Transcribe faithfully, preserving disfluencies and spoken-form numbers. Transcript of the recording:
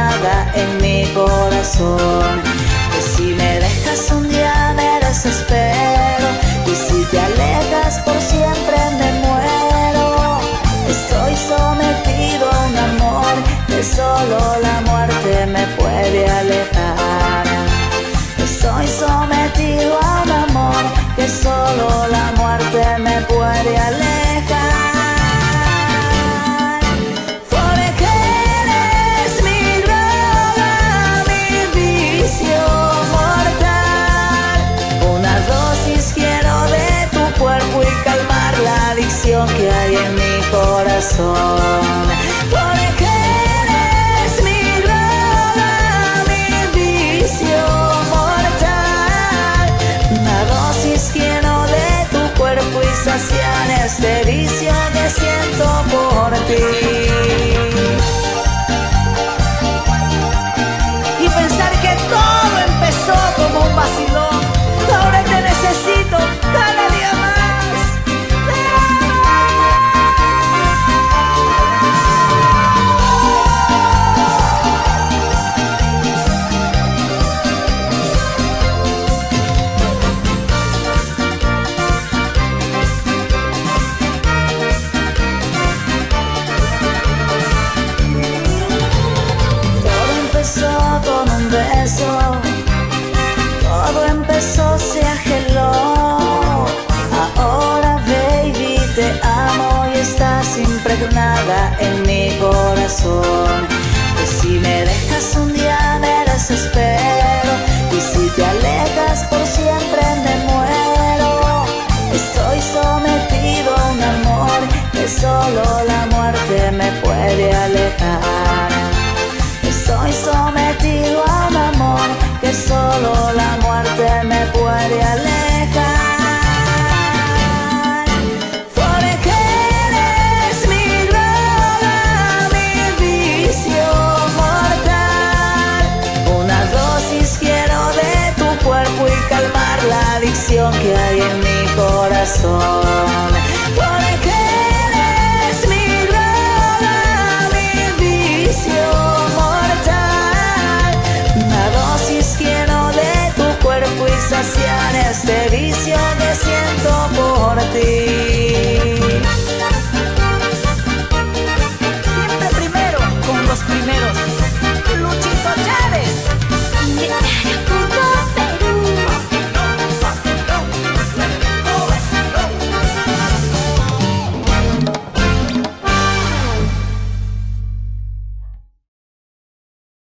impregnada en mi corazón. Que si me dejas un día me desespero, y si te alejas por siempre me muero. Estoy sometido a un amor que solo la muerte me puede alejar. Estoy sometido a un amor que solo la muerte me puede alejar. Porque eres mi droga, mi vicio mortal. Una dosis quiero de tu cuerpo y calmar la adicción que hay en mi corazón. Porque eres mi droga, mi vicio mortal. Una dosis quiero de tu cuerpo y saciar este vicio que siento por ti. Y pensar que todo empezó como un vacilón, ahora te necesito cada día más. Todo empezó, se ageló. Ahora, baby, te amo y estás impregnada en mi corazón. Que si me dejas un día me desespero, y si te alejas por siempre me muero. Estoy sometido a un amor que solo la muerte me puede alejar. Estoy sometido a un amor que solo la muerte me puede alejar. Porque eres mi droga, mi vicio mortal. Una dosis quiero de tu cuerpo y calmar la adicción que hay en mi corazón.